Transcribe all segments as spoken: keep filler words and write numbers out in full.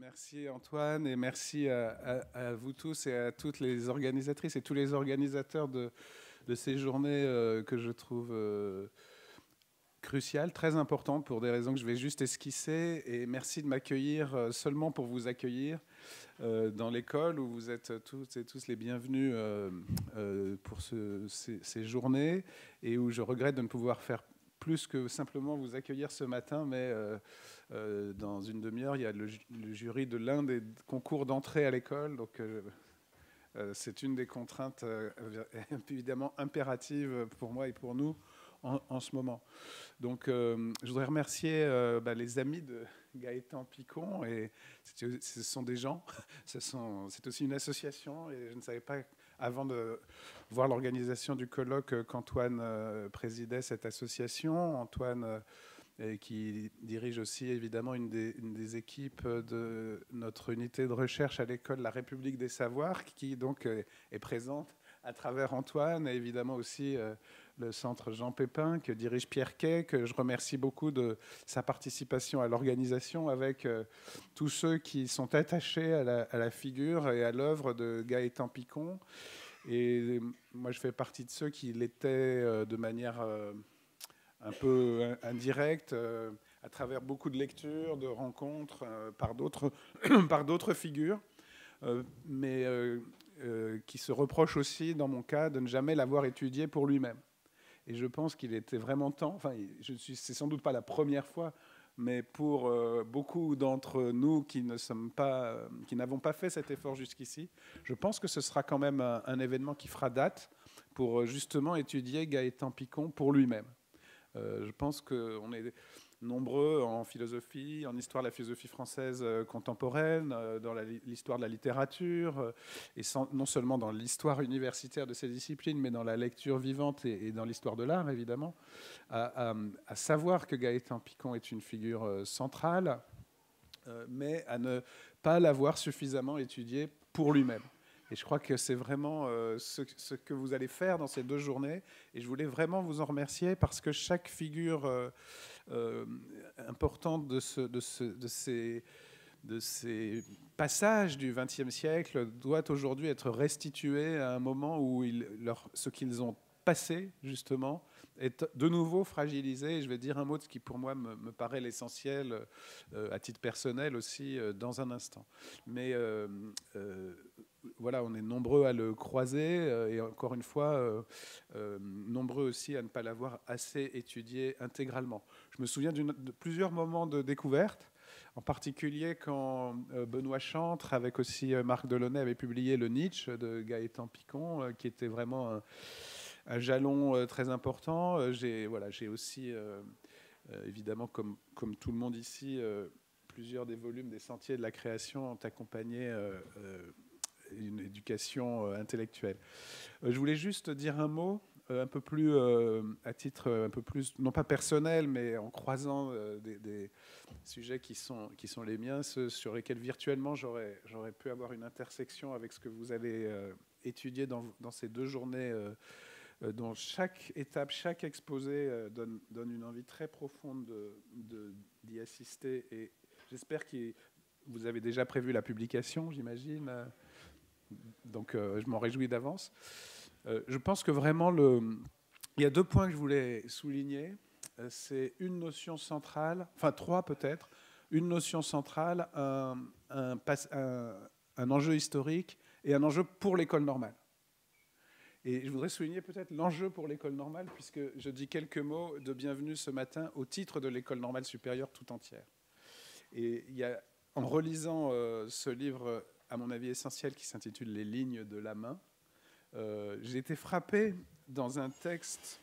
Merci Antoine et merci à, à- à vous tous et à toutes les organisatrices et tous les organisateurs de, de ces journées euh, que je trouve euh, cruciales, très importantes pour des raisons que je vais juste esquisser. Et merci de m'accueillir euh, seulement pour vous accueillir euh, dans l'école où vous êtes toutes et tous les bienvenus euh, euh, pour ce- ces, ces journées et où je regrette de ne pouvoir faire plus que simplement vous accueillir ce matin, mais euh, euh, dans une demi-heure, il y a le, ju- le jury de l'un des concours d'entrée à l'école. Donc, euh, euh, c'est une des contraintes euh, évidemment impératives pour moi et pour nous en, en ce moment. Donc, euh, je voudrais remercier euh, bah, les amis de Gaëtan Picon. Et c'est- ce sont des gens, ce sont- c'est aussi une association. Et je ne savais pas, avant de voir l'organisation du colloque, euh, qu'Antoine euh, présidait cette association. Antoine, euh, et qui dirige aussi évidemment une des, une des équipes de notre unité de recherche à l'école La République des Savoirs, qui donc est, est présente à travers Antoine, et évidemment aussi euh, le centre Jean Pépin, que dirige Pierre Quay, que je remercie beaucoup de sa participation à l'organisation, avec euh, tous ceux qui sont attachés à la, à la figure et à l'œuvre de Gaëtan Picon. Et moi, je fais partie de ceux qui l'étaient euh, de manière euh, un peu indirect, euh, à travers beaucoup de lectures, de rencontres euh, par d'autres par d'autres figures, euh, mais euh, euh, qui se reprochent aussi, dans mon cas, de ne jamais l'avoir étudié pour lui-même. Et je pense qu'il était vraiment temps, enfin, je suis, c'est sans doute pas la première fois, mais pour euh, beaucoup d'entre nous qui ne sommes pas, euh, qui n'avons pas fait cet effort jusqu'ici, je pense que ce sera quand même un, un événement qui fera date pour euh, justement étudier Gaëtan Picon pour lui-même. Euh, je pense qu'on est nombreux en philosophie, en histoire de la philosophie française euh, contemporaine, euh, dans l'histoire de la littérature, euh, et sans, non seulement dans l'histoire universitaire de ces disciplines, mais dans la lecture vivante et, et dans l'histoire de l'art, évidemment, à, à, à savoir que Gaëtan Picon est une figure euh, centrale, euh, mais à ne pas l'avoir suffisamment étudié pour lui-même. Et je crois que c'est vraiment euh, ce, ce que vous allez faire dans ces deux journées. Et je voulais vraiment vous en remercier parce que chaque figure euh, euh, importante de, ce, de, ce, de, ces, de ces passages du vingtième siècle doit aujourd'hui être restituée à un moment où ils, leur, ce qu'ils ont passé, justement, est de nouveau fragilisé. Et je vais dire un mot de ce qui, pour moi, me, me paraît l'essentiel, euh, à titre personnel aussi, euh, dans un instant. Mais euh, euh, voilà, on est nombreux à le croiser, euh, et encore une fois, euh, euh, nombreux aussi à ne pas l'avoir assez étudié intégralement. Je me souviens de plusieurs moments de découverte, en particulier quand euh, Benoît Chantre, avec aussi euh, Marc Delaunay, avait publié le Nietzsche de Gaëtan Picon, euh, qui était vraiment un, un jalon euh, très important. Euh, j'ai voilà, j'ai aussi, euh, euh, évidemment, comme, comme tout le monde ici, euh, plusieurs des volumes des Sentiers de la création ont accompagné euh, euh, une éducation euh, intellectuelle. Euh, je voulais juste dire un mot euh, un peu plus euh, à titre un peu plus, non pas personnel, mais en croisant euh, des, des sujets qui sont, qui sont les miens, ceux sur lesquels virtuellement j'aurais, j'aurais pu avoir une intersection avec ce que vous avez euh, étudié dans, dans ces deux journées, euh, euh, dont chaque étape, chaque exposé euh, donne, donne une envie très profonde de, de, d'y assister. Et j'espère que vous avez déjà prévu la publication, j'imagine. Donc euh, je m'en réjouis d'avance. Euh, je pense que vraiment, le... il y a deux points que je voulais souligner. Euh, c'est une notion centrale, enfin trois peut-être, une notion centrale, un, un, un, un enjeu historique et un enjeu pour l'école normale. Et je voudrais souligner peut-être l'enjeu pour l'école normale, puisque je dis quelques mots de bienvenue ce matin au titre de l'école normale supérieure tout entière. Et il y a, en relisant euh, ce livre, à mon avis essentiel, qui s'intitule Les lignes de la main, euh, j'ai été frappé dans un texte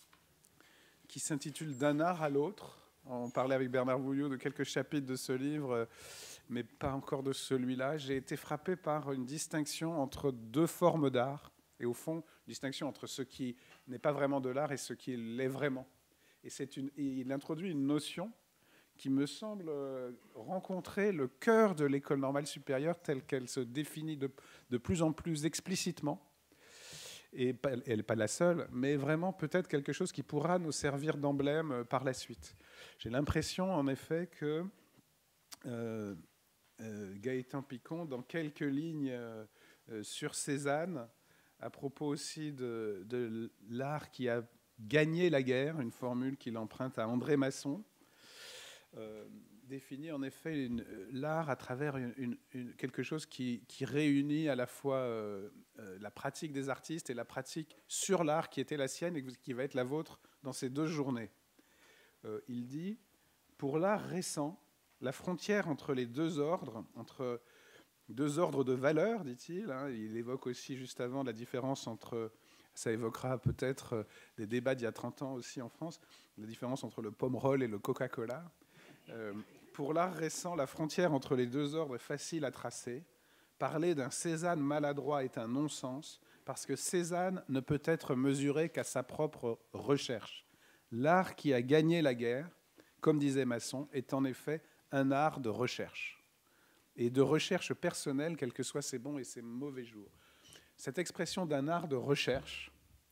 qui s'intitule D'un art à l'autre. On parlait avec Bernard Vouillot de quelques chapitres de ce livre, mais pas encore de celui-là. J'ai été frappé par une distinction entre deux formes d'art, et au fond, une distinction entre ce qui n'est pas vraiment de l'art et ce qui l'est vraiment. Et, c'est une, et il introduit une notion qui me semble rencontrer le cœur de l'école normale supérieure telle qu'elle se définit de, de plus en plus explicitement. Et elle n'est pas la seule, mais vraiment peut-être quelque chose qui pourra nous servir d'emblème par la suite. J'ai l'impression, en effet, que euh, euh, Gaëtan Picon dans quelques lignes euh, euh, sur Cézanne, à propos aussi de, de l'art qui a gagné la guerre, une formule qu'il emprunte à André Masson. Euh, définit en effet l'art à travers une, une, une, quelque chose qui, qui réunit à la fois euh, euh, la pratique des artistes et la pratique sur l'art qui était la sienne et qui va être la vôtre dans ces deux journées. Euh, il dit, pour l'art récent, la frontière entre les deux ordres, entre deux ordres de valeurs, dit-il, hein, il évoque aussi juste avant la différence entre, ça évoquera peut-être des débats d'il y a trente ans aussi en France, la différence entre le Pomerol et le Coca-Cola. Euh, pour l'art récent, la frontière entre les deux ordres est facile à tracer. Parler d'un Cézanne maladroit est un non-sens, parce que Cézanne ne peut être mesuré qu'à sa propre recherche. L'art qui a gagné la guerre, comme disait Masson, est en effet un art de recherche, et de recherche personnelle, quels que soient ses bons et ses mauvais jours. Cette expression d'un art de recherche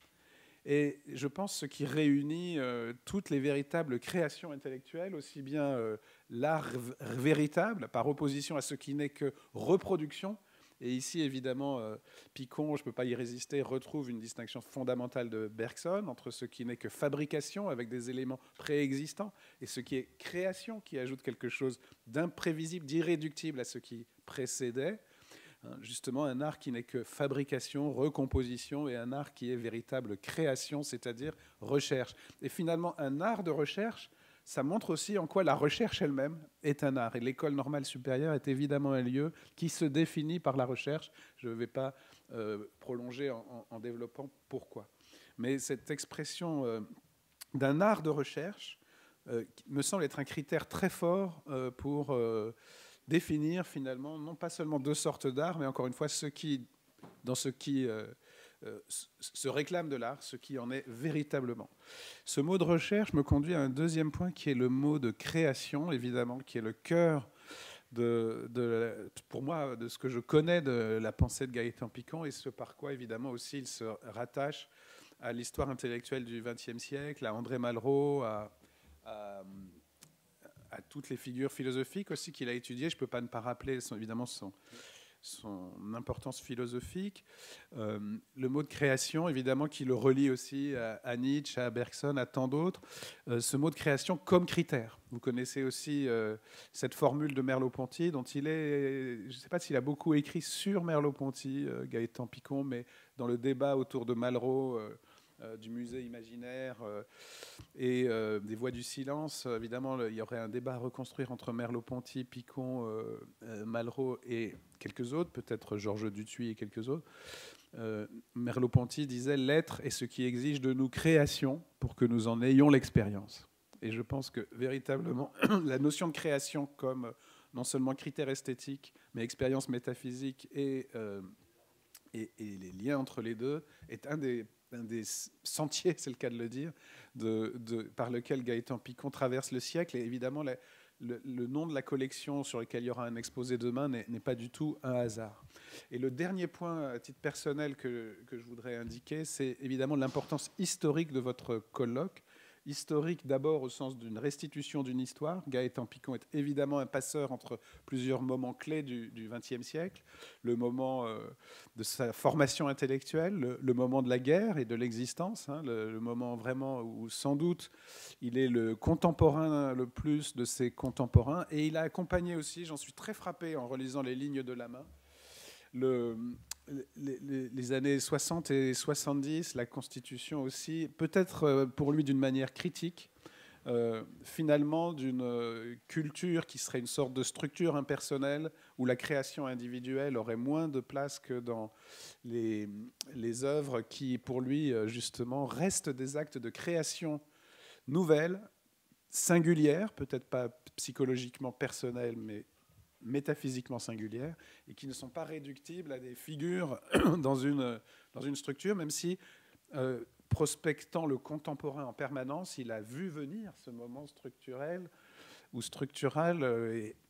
est, je pense, ce qui réunit euh, toutes les véritables créations intellectuelles, aussi bien euh, l'art véritable, par opposition à ce qui n'est que reproduction. Et ici, évidemment, euh, Picon, je ne peux pas y résister, retrouve une distinction fondamentale de Bergson entre ce qui n'est que fabrication, avec des éléments préexistants, et ce qui est création, qui ajoute quelque chose d'imprévisible, d'irréductible à ce qui précédait. Justement, un art qui n'est que fabrication, recomposition, et un art qui est véritable création, c'est-à-dire recherche. Et finalement, un art de recherche, ça montre aussi en quoi la recherche elle-même est un art. Et l'école normale supérieure est évidemment un lieu qui se définit par la recherche. Je ne vais pas euh, prolonger en, en, en développant pourquoi. Mais cette expression euh, d'un art de recherche euh, me semble être un critère très fort euh, pour... Euh, définir finalement non pas seulement deux sortes d'art, mais encore une fois ce qui, dans ce qui euh, euh, se réclame de l'art, ce qui en est véritablement. Ce mot de recherche me conduit à un deuxième point qui est le mot de création, évidemment, qui est le cœur de, de, pour moi, de ce que je connais de la pensée de Gaëtan Picon et ce par quoi, évidemment, aussi il se rattache à l'histoire intellectuelle du vingtième siècle, à André Malraux, à... à à toutes les figures philosophiques aussi qu'il a étudiées. Je ne peux pas ne pas rappeler, son, évidemment, son, son importance philosophique. Euh, le mot de création, évidemment, qui le relie aussi à, à Nietzsche, à Bergson, à tant d'autres. Euh, ce mot de création comme critère. Vous connaissez aussi euh, cette formule de Merleau-Ponty, dont il est... Je ne sais pas s'il a beaucoup écrit sur Merleau-Ponty, euh, Gaëtan Picon, mais dans le débat autour de Malraux... Euh, Euh, du musée imaginaire euh, et euh, des voix du silence. Évidemment, le, il y aurait un débat à reconstruire entre Merleau-Ponty, Picon, euh, euh, Malraux et quelques autres, peut-être Georges Dutuit et quelques autres. Euh, Merleau-Ponty disait « L'être est ce qui exige de nous création pour que nous en ayons l'expérience ». Et je pense que véritablement, la notion de création comme non seulement critère esthétique, mais expérience métaphysique et, euh, et, et les liens entre les deux est un des un des sentiers, c'est le cas de le dire, de, de, par lequel Gaëtan Picon traverse le siècle. Et évidemment, la, le, le nom de la collection sur lequel il y aura un exposé demain n'est pas du tout un hasard. Et le dernier point, à titre personnel, que, que je voudrais indiquer, c'est évidemment l'importance historique de votre colloque. Historique d'abord au sens d'une restitution d'une histoire. Gaëtan Picon est évidemment un passeur entre plusieurs moments clés du vingtième siècle. Le moment euh, de sa formation intellectuelle, le, le moment de la guerre et de l'existence, hein, le, le moment vraiment où sans doute il est le contemporain le plus de ses contemporains. Et il a accompagné aussi, j'en suis très frappé en relisant les lignes de la main, le... Les, les, les années soixante et soixante-dix, la Constitution aussi, peut-être pour lui d'une manière critique, euh, finalement d'une culture qui serait une sorte de structure impersonnelle où la création individuelle aurait moins de place que dans les, les œuvres qui, pour lui, justement, restent des actes de création nouvelle, singulière, peut-être pas psychologiquement personnelle, mais métaphysiquement singulières et qui ne sont pas réductibles à des figures dans une, dans une structure, même si, euh, prospectant le contemporain en permanence, il a vu venir ce moment structurel ou structural euh, et,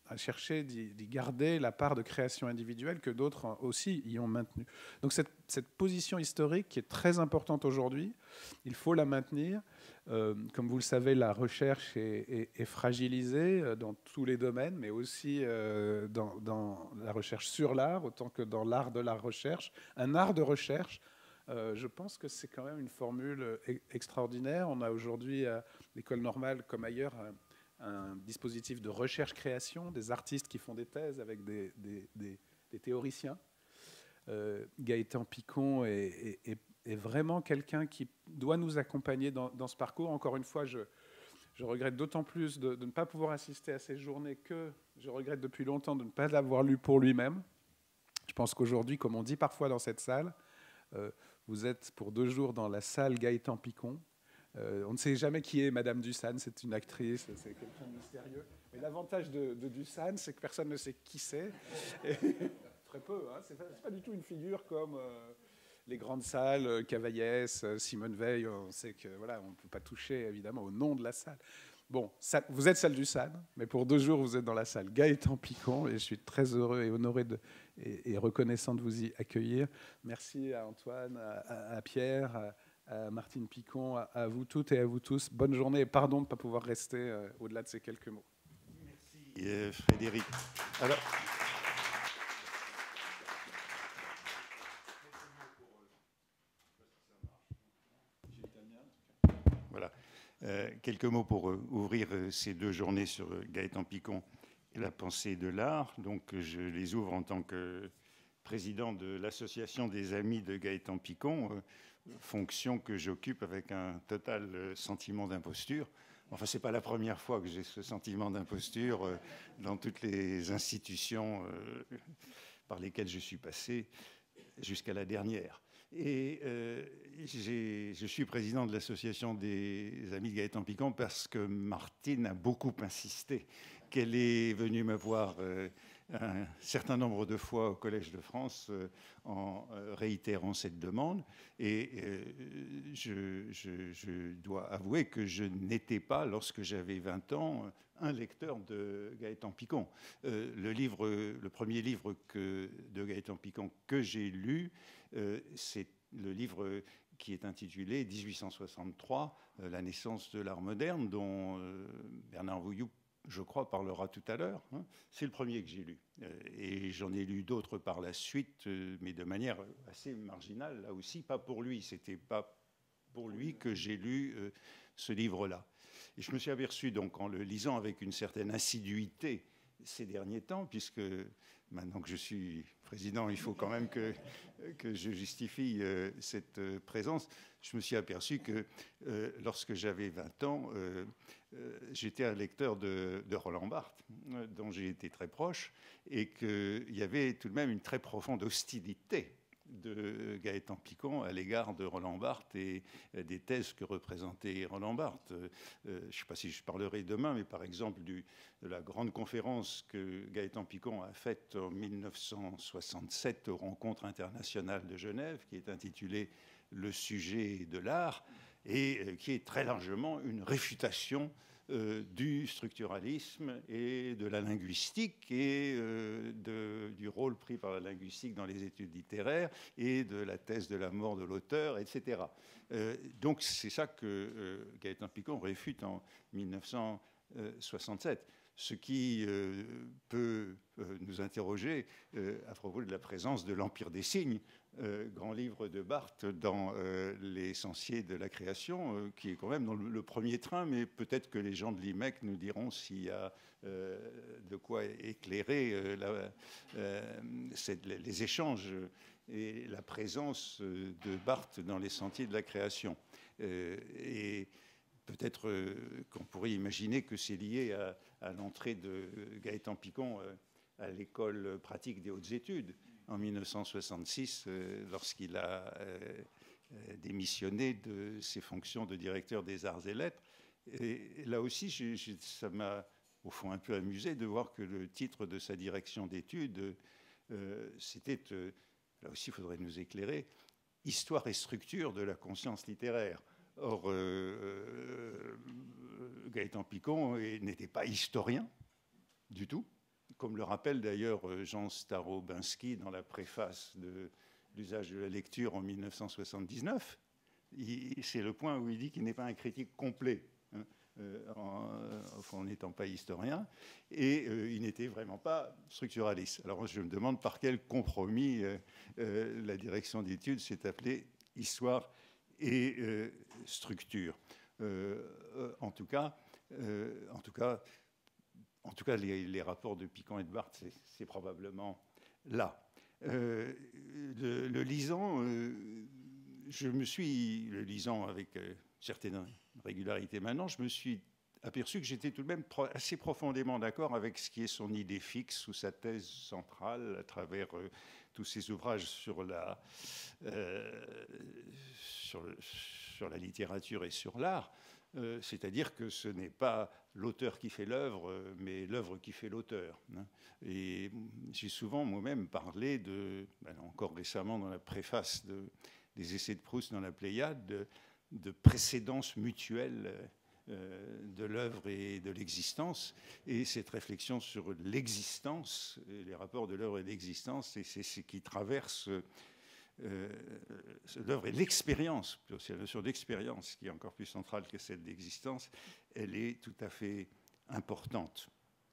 a cherché d'y garder la part de création individuelle que d'autres aussi y ont maintenue. Donc cette, cette position historique qui est très importante aujourd'hui, il faut la maintenir. Euh, comme vous le savez, la recherche est, est, est fragilisée dans tous les domaines, mais aussi euh, dans, dans la recherche sur l'art, autant que dans l'art de la recherche. Un art de recherche, euh, je pense que c'est quand même une formule extraordinaire. On a aujourd'hui à l'école normale, comme ailleurs, un, un dispositif de recherche-création, des artistes qui font des thèses avec des, des, des, des théoriciens. Euh, Gaëtan Picon est, est, est vraiment quelqu'un qui doit nous accompagner dans, dans ce parcours. Encore une fois, je, je regrette d'autant plus de, de ne pas pouvoir assister à ces journées que je regrette depuis longtemps de ne pas l'avoir lu pour lui-même. Je pense qu'aujourd'hui, comme on dit parfois dans cette salle, euh, vous êtes pour deux jours dans la salle Gaëtan Picon. Euh, on ne sait jamais qui est Madame Dusan, c'est une actrice, c'est quelqu'un de mystérieux. Mais l'avantage de, de Dusan, c'est que personne ne sait qui c'est. Très peu, hein. C'est pas, pas du tout une figure comme euh, les grandes salles, euh, Cavaillès, euh, Simone Veil. On sait que voilà, on ne peut pas toucher évidemment au nom de la salle. Bon, ça, vous êtes salle Dusan, mais pour deux jours, vous êtes dans la salle Gaëtan Picon, et je suis très heureux et honoré de, et, et reconnaissant de vous y accueillir. Merci à Antoine, à, à Pierre, à, à Martine Picon, à, à vous toutes et à vous tous. Bonne journée et pardon de ne pas pouvoir rester euh, au-delà de ces quelques mots. Merci euh, Frédéric. Alors, voilà. Euh, quelques mots pour euh, ouvrir euh, ces deux journées sur euh, Gaëtan Picon et la pensée de l'art. Donc, je les ouvre en tant que président de l'association des amis de Gaëtan Picon, euh, fonction que j'occupe avec un total euh, sentiment d'imposture. Enfin, ce n'est pas la première fois que j'ai ce sentiment d'imposture euh, dans toutes les institutions euh, par lesquelles je suis passé jusqu'à la dernière. Et euh, je suis président de l'association des amis de Gaëtan Picon parce que Martine a beaucoup insisté, qu'elle est venue me voir euh, un certain nombre de fois au Collège de France euh, en euh, réitérant cette demande. Et euh, je, je, je dois avouer que je n'étais pas, lorsque j'avais vingt ans, un lecteur de Gaëtan Picon. Euh, le, livre, le premier livre que, de Gaëtan Picon que j'ai lu, euh, c'est le livre qui est intitulé dix-huit cent soixante-trois, euh, la naissance de l'art moderne, dont euh, Bernard Vouilloux, je crois, parlera tout à l'heure. Hein. C'est le premier que j'ai lu. Euh, et j'en ai lu d'autres par la suite, euh, mais de manière assez marginale, là aussi. Pas pour lui. C'était pas pour lui que j'ai lu euh, ce livre-là. Et je me suis aperçu, donc, en le lisant avec une certaine assiduité ces derniers temps, puisque maintenant que je suis président, il faut quand même que, que je justifie euh, cette euh, présence. Je me suis aperçu que euh, lorsque j'avais vingt ans, euh, euh, j'étais un lecteur de, de Roland Barthes, euh, dont j'ai été très proche, et qu'il y avait tout de même une très profonde hostilité de Gaëtan Picon à l'égard de Roland Barthes et des thèses que représentait Roland Barthes. Euh, je ne sais pas si je parlerai demain, mais par exemple du, de la grande conférence que Gaëtan Picon a faite en mille neuf cent soixante-sept aux Rencontres internationales de Genève, qui est intitulée « Le sujet de l'art », et qui est très largement une réfutation Euh, du structuralisme et de la linguistique et euh, de, du rôle pris par la linguistique dans les études littéraires et de la thèse de la mort de l'auteur, et cetera. Euh, donc c'est ça que euh, Gaëtan Picon réfute en mille neuf cent soixante-sept. Ce qui euh, peut euh, nous interroger euh, à propos de la présence de l'Empire des signes, euh, grand livre de Barthes dans euh, Les Censiers de la création, euh, qui est quand même dans le, le premier train, mais peut-être que les gens de l'I M E C nous diront s'il y a euh, de quoi éclairer euh, la, euh, cette, les échanges et la présence de Barthes dans Les Sentiers de la création. Euh, et peut-être euh, qu'on pourrait imaginer que c'est lié à, à l'entrée de Gaëtan Picon euh, à l'école pratique des hautes études en mille neuf cent soixante-six, euh, lorsqu'il a euh, démissionné de ses fonctions de directeur des arts et lettres. Et, et là aussi, je, je, ça m'a au fond un peu amusé de voir que le titre de sa direction d'études, euh, c'était, euh, là aussi il faudrait nous éclairer, « Histoire et structure de la conscience littéraire ». Or, euh, Gaëtan Picon n'était pas historien du tout. comme le rappelle d'ailleurs Jean Starobinski dans la préface de l'usage de la lecture en mille neuf cent soixante-dix-neuf, c'est le point où il dit qu'il n'est pas un critique complet, hein, euh, en, en n'étant pas historien, et euh, il n'était vraiment pas structuraliste. Alors je me demande par quel compromis euh, euh, la direction d'études s'est appelée Histoire et euh, structure. Euh, euh, en tout cas, euh, en tout cas, en tout cas, les, les rapports de Piquant et de Barthes, c'est probablement là. Euh, le, le lisant, euh, je me suis, le lisant avec euh, certaine régularité maintenant, je me suis aperçu que j'étais tout de même pro assez profondément d'accord avec ce qui est son idée fixe ou sa thèse centrale à travers euh, tous ses ouvrages sur la, euh, sur, le, sur la littérature et sur l'art. Euh, c'est-à-dire que ce n'est pas l'auteur qui fait l'œuvre, euh, mais l'œuvre qui fait l'auteur. Hein. Et j'ai souvent moi-même parlé de, ben encore récemment dans la préface de, des essais de Proust dans la Pléiade, de, de précédence mutuelle euh, de l'œuvre et de l'existence. Et cette réflexion sur l'existence, les rapports de l'œuvre et de l'existence, c'est ce qui traverse Euh, l'œuvre et l'expérience, c'est la notion d'expérience qui est encore plus centrale que celle d'existence, elle est tout à fait importante.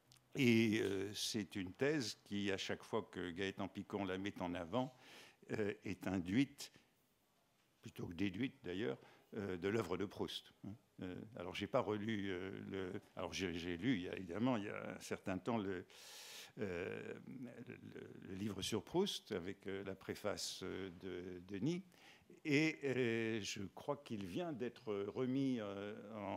Et euh, c'est une thèse qui, à chaque fois que Gaëtan Piquant la met en avant, euh, est induite, plutôt que déduite d'ailleurs, euh, de l'œuvre de Proust. Euh, alors, j'ai pas relu euh, le. Alors, j'ai lu, il y a, évidemment, il y a un certain temps, le. Euh, le, le livre sur Proust avec euh, la préface de Denis, et euh, je crois qu'il vient d'être remis euh,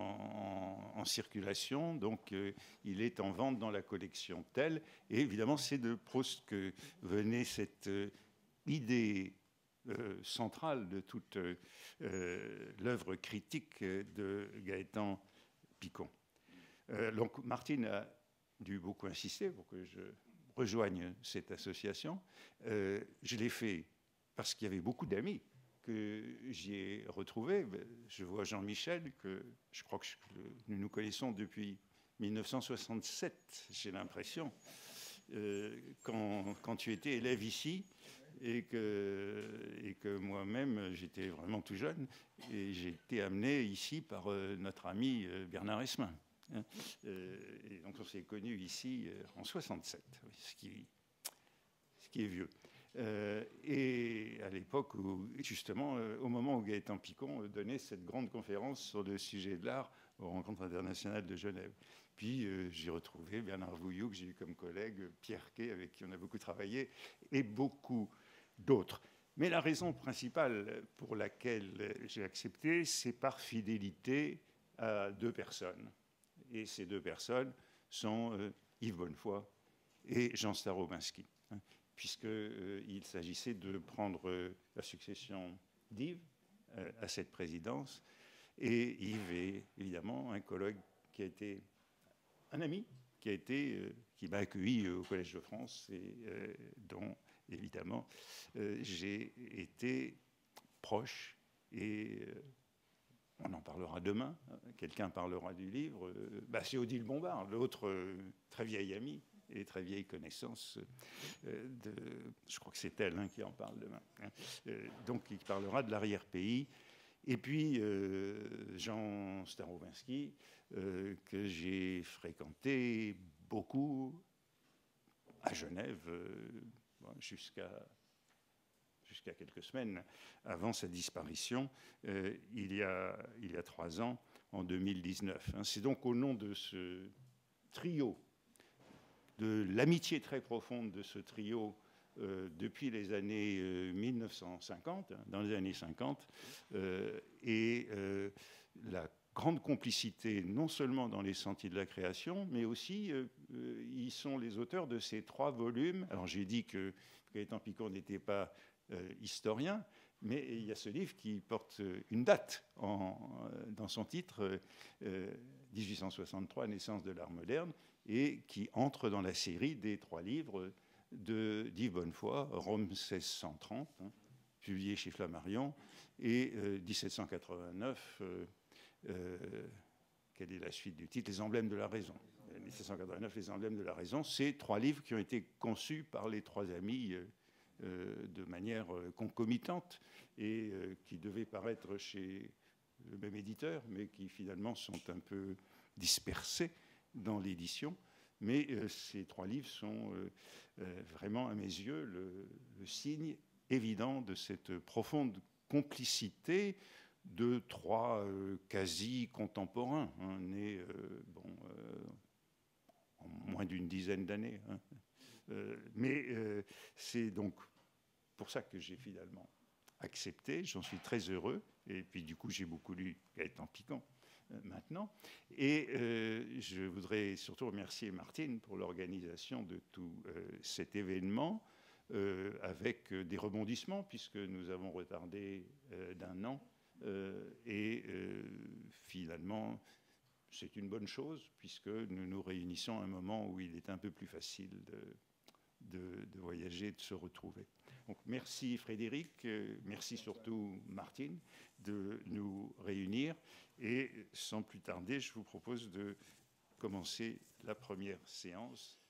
en, en, en circulation, donc euh, il est en vente dans la collection Tell, et évidemment c'est de Proust que venait cette euh, idée euh, centrale de toute euh, l'œuvre critique de Gaëtan Piquant. Euh, donc Martine a dû beaucoup insister pour que je rejoigne cette association. Euh, je l'ai fait parce qu'il y avait beaucoup d'amis que j'y ai retrouvés. Je vois Jean-Michel, que je crois que je, nous nous connaissons depuis mille neuf cent soixante-sept, j'ai l'impression, euh, quand, quand tu étais élève ici, et que, et que moi-même, j'étais vraiment tout jeune, et j'ai été amené ici par euh, notre ami euh, Bernard Esmin. Euh, et donc on s'est connus ici euh, en soixante-sept, ce qui, ce qui est vieux. Euh, et à l'époque où, justement, euh, au moment où Gaëtan Piquant donnait cette grande conférence sur le sujet de l'art aux Rencontres internationales de Genève. Puis euh, j'ai retrouvé Bernard Vouilloux, que j'ai eu comme collègue, Pierre Quay, avec qui on a beaucoup travaillé, et beaucoup d'autres. Mais la raison principale pour laquelle j'ai accepté, c'est par fidélité à deux personnes. Et ces deux personnes sont euh, Yves Bonnefoy et Jean Starobinski, hein, puisqu'il euh, s'agissait de prendre euh, la succession d'Yves euh, à cette présidence. Et Yves est évidemment un collègue qui a été un ami, qui, a été, euh, qui m'a accueilli au Collège de France et euh, dont, évidemment, euh, j'ai été proche et... Euh, on en parlera demain, quelqu'un parlera du livre. Bah, c'est Odile Bombard, l'autre euh, très vieille amie et très vieille connaissance. Euh, de, je crois que c'est elle hein, qui en parle demain. Hein. Euh, donc, il parlera de l'arrière-pays. Et puis, euh, Jean Starobinski, euh, que j'ai fréquenté beaucoup à Genève, euh, jusqu'à... jusqu'à quelques semaines avant sa disparition, euh, il, y a, il y a trois ans, en deux mille dix-neuf. Hein. C'est donc au nom de ce trio, de l'amitié très profonde de ce trio euh, depuis les années euh, mille neuf cent cinquante, hein, dans les années cinquante, euh, et euh, la grande complicité, non seulement dans les Sentiers de la création, mais aussi, euh, euh, ils sont les auteurs de ces trois volumes. Alors j'ai dit que Gaëtan Piquant n'était pas Euh, historien, mais il y a ce livre qui porte une date en, dans son titre, euh, dix-huit cent soixante-trois, Naissance de l'art moderne, et qui entre dans la série des trois livres de d'Yves Bonnefoy, Rome seize cent trente, hein, publié chez Flammarion, et euh, dix-sept cent quatre-vingt-neuf, euh, euh, quelle est la suite du titre? Les emblèmes de la raison. mille sept cent quatre-vingt-neuf, Les emblèmes de la raison. C'est trois livres qui ont été conçus par les trois amis euh, euh, de manière euh, concomitante et euh, qui devaient paraître chez le même éditeur, mais qui finalement sont un peu dispersés dans l'édition. Mais euh, ces trois livres sont euh, euh, vraiment, à mes yeux, le, le signe évident de cette profonde complicité de trois euh, quasi-contemporains, hein, nés euh, bon, euh, en moins d'une dizaine d'années. Hein. Euh, mais euh, c'est donc pour ça que j'ai finalement accepté, j'en suis très heureux, et puis du coup j'ai beaucoup lu Gaëtan Piquant euh, maintenant, et euh, je voudrais surtout remercier Martine pour l'organisation de tout euh, cet événement, euh, avec euh, des rebondissements, puisque nous avons retardé euh, d'un an, euh, et euh, finalement c'est une bonne chose, puisque nous nous réunissons à un moment où il est un peu plus facile de, de, de voyager, de se retrouver. Donc, merci Frédéric, euh, merci surtout Martine de nous réunir. Et sans plus tarder, je vous propose de commencer la première séance.